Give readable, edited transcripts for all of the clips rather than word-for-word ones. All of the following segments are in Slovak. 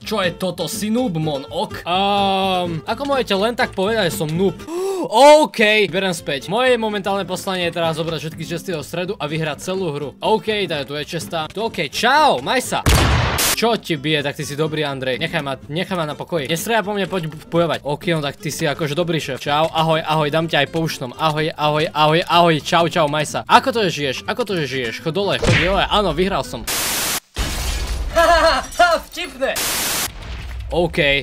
Čo je toto? Si noob, mon, ok? Ako môžete len tak povedať, že som noob? OK, berem späť. Moje momentálne poslanie je teraz zobrať všetky česty do stredu a vyhrať celú hru. OK, tak tu je česta. OK, čau, maj sa. Čo ti bije, tak ty si dobrý, Andrej. Nechaj ma na pokoji. Nestreľaj po mne, poď bojovať. OK, no tak ty si akože dobrý šéf. Čau, ahoj, dám ťa aj po ušnom. Ahoj, čau, maj sa. Ako to žiješ? Chod dole, áno, vyhral som. Vtipné. OK.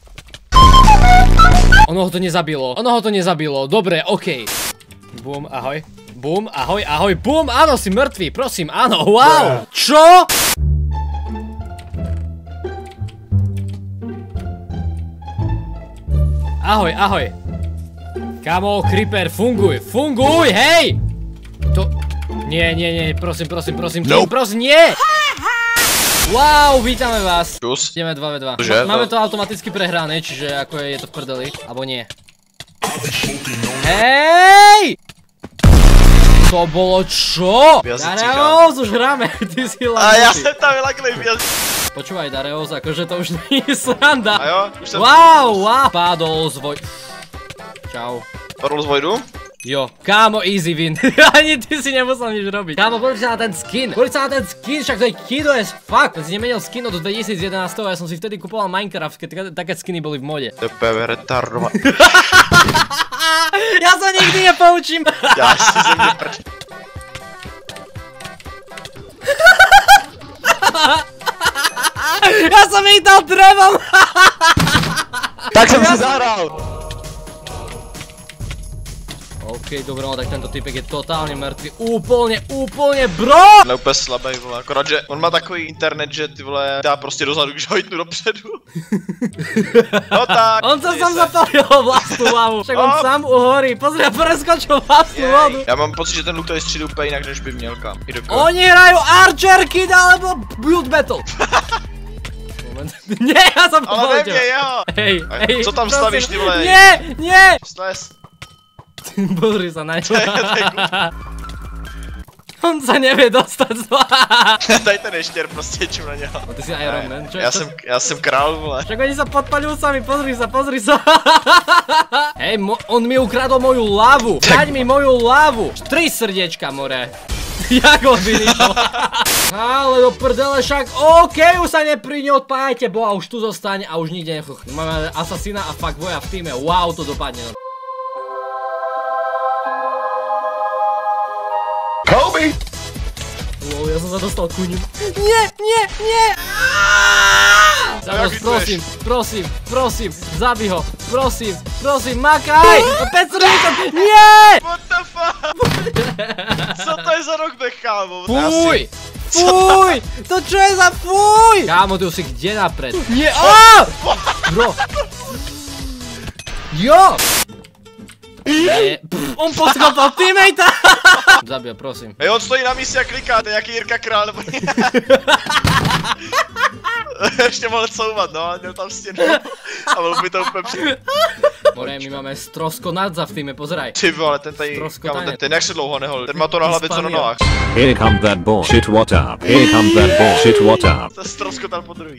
Ono ho to nezabilo. Dobre, OK. Bum, ahoj. Bum, ahoj, bum, áno, si mŕtvý, prosím, áno, wow. Čo? Ahoj. Kamo, creeper, funguj, hej! To... Nie, prosím, nie! Wow, vítame vás. Ideme 2v2. Máme to automaticky prehrané, čiže ako je to v prdeli, alebo nie. Hej! To bolo čo? Dareos, už hráme, ty si lavnutý. A ja som tam laglej viac. Počúvaj, Dareos, akože to už nie je sranda. A jo, už som... Wow, pádol z voj... Čau. Padol z vojdu? Jo, kámo, easy win. Ani ty si nemusel nič robiť. Kámo, pozri sa na ten skin. Však to je kido as fuck. Ty si nemenil skin od 2011, ja som si vtedy kupoval Minecraft, keď také skiny boli v mode. To je PV retardova. Ja sa nikdy nepoučím. Ja si ze mne prč. Ja som ich dal drevom. Tak som si zahral. OK, dobro, no tak tento typek je totálne mŕtvy. Úplne, bro! No úplně slabý, vole, akorát, že on má takový internet, že ty vole, dá prostě dozadu, když ho jitnu dopředu. No tak. On sa sám zapalil vlastnú lavu, však on sám uhorí, pozri, preskočil vlastnú vodu. Já mám pocit, že ten look tady střídil úplně jinak, než by měl, kam. Oni hrajú Archer Kid alebo Build Battle. Nie, ja som to ale nevie, jeho. Hej, co tam stavíš, ty vole? Nie! Snes. Pozri sa na ňu. On sa nevie dostať z Daj ten eštěr, prostě čum na něho. Ty si Iron Man, čo? Já jsem král, vole. Však oni sa podpaľujú sami, pozri sa. Hej, on mi ukradol moju lávu. Daň mi moju lávu. 3 srdiečka, more. Jak ho vyničil. Ale do prdele, však OK, už sa odpájajte, boha, už tu zostaň a už nikde nechuch. Máme asasína a fuckboya v týme, wow, to dopadne. Kobe! Wow, ja som sa dostal ku ním. Nie! Zaros, prosím, zabij ho, prosím, makaj! 5 srdíčok, nie! What the fuck? Co to je za rockback, kámo? Fuj! To čo je za fuj? Kámo, ty už si kde napred? Nie, bro! Jo! Nie, on podskopal teammatea! Zabij, prosím. Hej, on stojí na místě a kliká, to je nějaký Jirka Král, nebo... Ještě mohl couvat, no, měl tam stěnu. A byl by to úplně přijde. More, my máme Stroskonadza v týme, pozeraj. Ty vole, ten tady, kámo, ten jak se dlouho nehol, ten má to na hlavě co na nohách. Here comes that bullshit, what up? To stroskotal po druhý.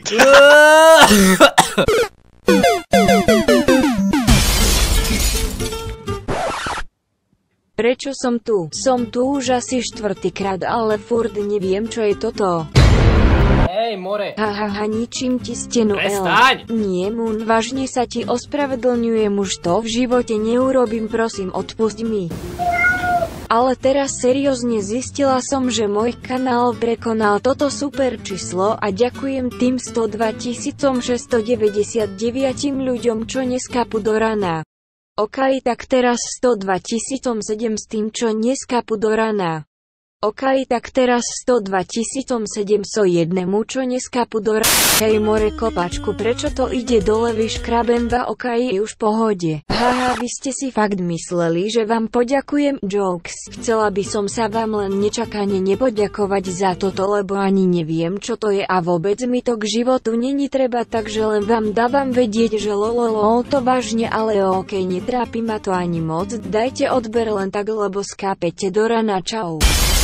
Prečo som tu? Som tu už asi 4-krát, ale furt neviem, čo je toto. Hej, more. Hahaha, ničím ti stenu, Prestaň! Nie, Moon, vážne sa ti ospravedlňujem, už to v živote neurobím, prosím, odpusť mi. Ale teraz seriózne zistila som, že môj kanál prekonal toto super číslo a ďakujem tým 102 699 ľuďom, čo neskapu do rana. OK, tak teraz 102 700 s tým, čo neskapu do rana. OK, tak teraz 102 701, čo neskapu do rana. Hej, more, kopačku, prečo to ide dole, vyškrabem va, OK, je už v pohode. Haha, vy ste si fakt mysleli, že vám poďakujem, jokes. Chcela by som sa vám len nečakane nepoďakovať za toto, lebo ani neviem, čo to je a vôbec mi to k životu není treba, takže len vám dávam vedieť, že lololol to vážne, ale OK, netrápi ma to ani moc, dajte odber len tak, lebo skápete do rana, čau.